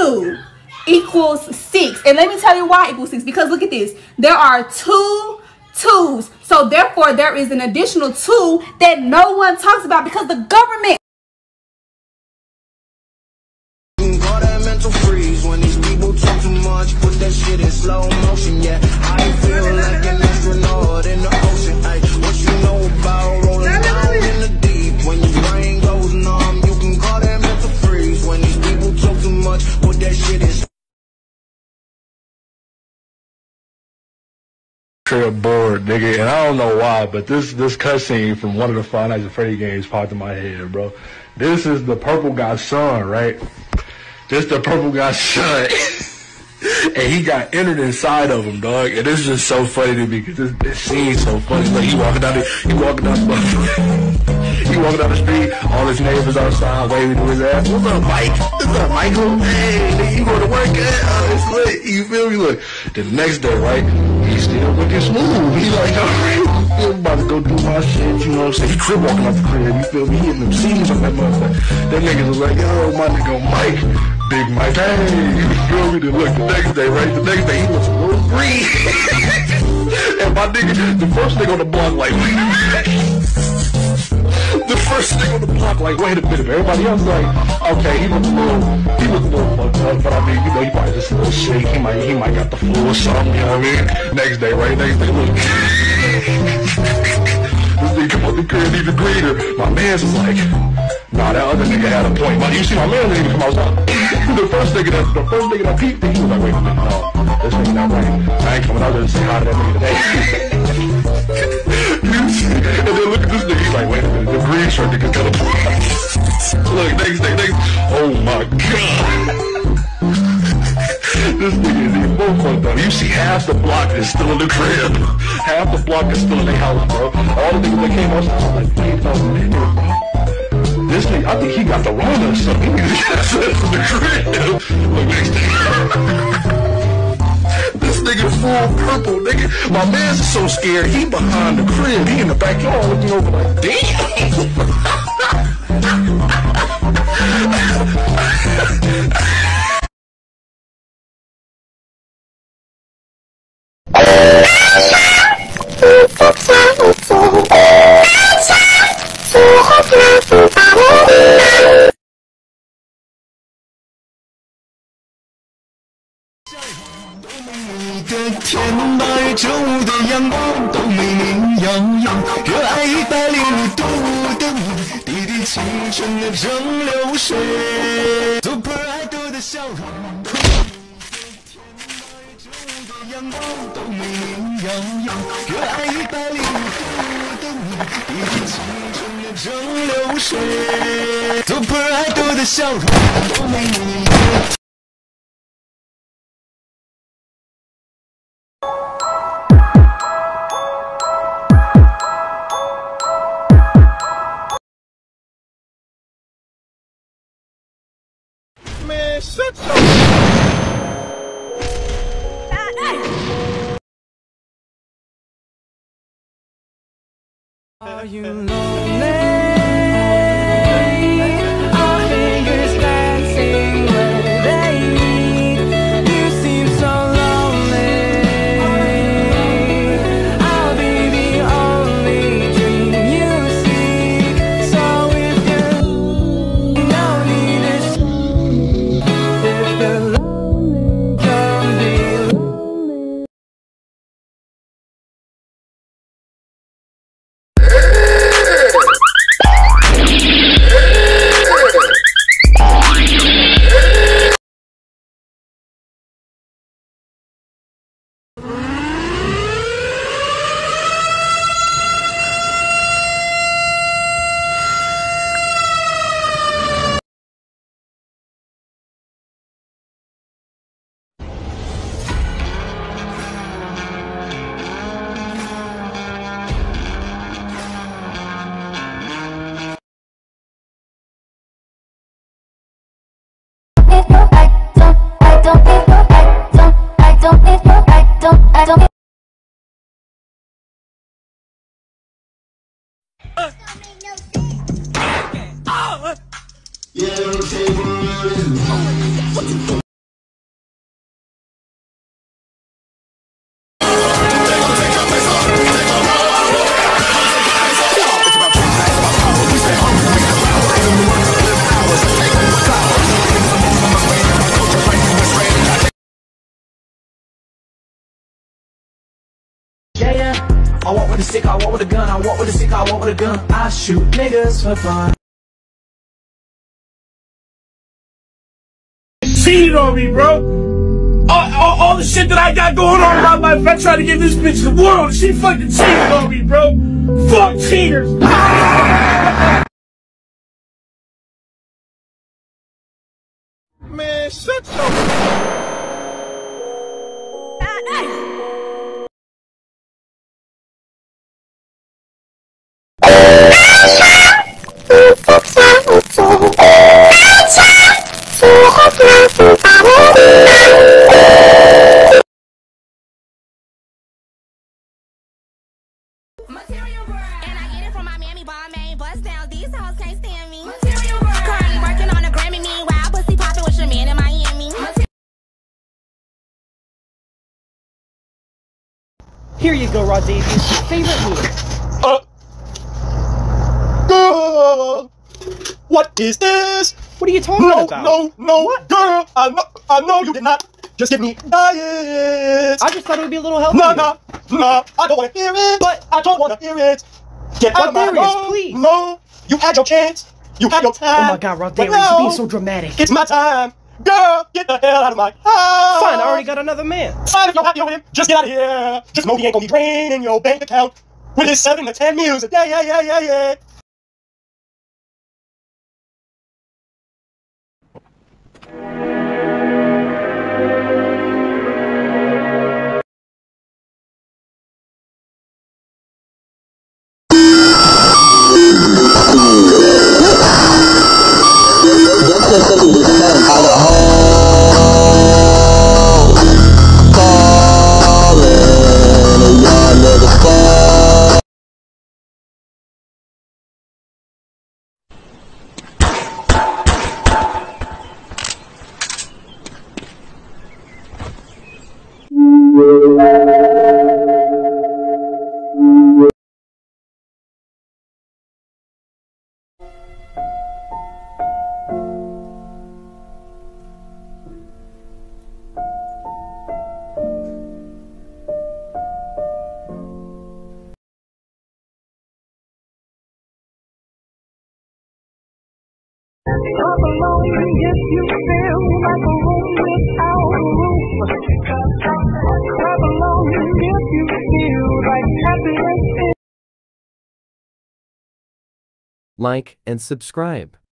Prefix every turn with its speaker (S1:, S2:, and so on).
S1: 2 equals 6. And let me tell you why equals 6. Because look at this. There are 2 2's. So therefore, there is an additional 2 that no one talks about because the government.
S2: Call that mental freeze when these people talk too much. Put that shit in slow motion. Yeah, I feel like an astronaut in the ocean. Ay, what you know about rolling down in the deep? When your brain goes numb, you can call that mental freeze when these people talk too much. Put that shit in.
S3: Bored, nigga, and I don't know why, but this cutscene from one of the Five Nights at Freddy games popped in my head, bro. This is the purple guy's son, right? This the purple guy's son. And he got entered inside of him, dog. And this is just so funny to me because this scene's so funny. Like he walking down the street, all his neighbors outside waving to his ass. What's up, Mike? What's up, Michael? Hey, nigga, you going to work? It's lit. You feel me? Look, the next day, right? He's still looking smooth. He's like, alright, I'm about to go do my shit, you know what I'm saying? He crib walking out the crib, you feel me? He hitting them scenes on that motherfucker. That niggas was like, yo, my nigga Mike, Big Mike, hey, you feel me? Then look, the next day, right? The next day, he looks a little green. And my nigga, the first nigga on the block, like, wait a minute. The first nigga on the block, like, wait a minute. Everybody else like, okay, he look a little fucked up, but I mean, you know, he probably just a little shake. He might got the flu or something, you know what I mean? Next day, right? Next day, look. This nigga come up the crib even greener. My man's was like, nah, that other nigga had a point. But you see, my man didn't even come outside. The first nigga that peeped, he was like, wait a minute, no, this nigga not right. I ain't coming out there to say hi to that nigga today. And then look at this nigga, he's like, wait a minute, the green shirt nigga got a point. Look, next day, oh my god. This nigga is even more fucked up. You see half the block is still in the crib. Half the block is still in their house, bro. All the niggas that came outside, I'm like, wait a minute, bro. This nigga, I think he got the wrong or something. He need to get from the crib. Look, next day. This nigga full purple, nigga. My man's so scared, he behind the crib. He in the backyard looking over like, damn.
S4: 天白昼的阳光都美丽洋洋，热爱105度的我，滴滴清纯的蒸馏水 ，Super Idol 的笑容。天白昼的阳光都美丽洋洋，热爱105度的我，滴滴清纯的蒸馏水 ，Super Idol 的笑容都美丽。
S2: Man, shut your...
S4: Are you lonely? Our fingers dancing where they meet. You seem so lonely. I'll be the only dream you seek. So if you're no need to if you're lonely, come be lonely.
S2: Yeah,
S5: I walk with a stick, I walk with a gun. I walk with a stick, I walk with a gun. I shoot niggas for fun.
S6: Cheated on me, bro. All the shit that I got going on in my life, I tried to give this bitch the world. She fucking cheated on me, bro. Fuck cheaters.
S3: Man, shut your...
S7: Material girl. And I get it from my mammy Balmain. Bust down, these hoes can't stand me. Material girl. Currently working on a Grammy, meanwhile pussy popping with your man in Miami.
S8: Here you go, Rod Davies. Favorite movie?
S3: Girl, what is this?
S8: What are you talking about?
S3: No, what? Girl, I know you did not just give me diet.
S8: I just thought it would be a little healthier.
S3: No, I don't want to hear it. But I don't want to hear it. Get out of my room.
S8: Please.
S3: No, you had your chance. You had your time.
S8: Oh my God, Rod Davies, you're being so dramatic.
S3: It's my time. Girl, get the hell out of my house.
S8: Fine, I already got another man.
S3: Fine, if you're happy with him, just get out of here. Just know he ain't gonna be draining your bank account with his 7 to 10 meals a day. Yeah.
S2: Clap along if you feel like a room without a roof. Clap along if you feel like happiness is.
S9: Like and subscribe.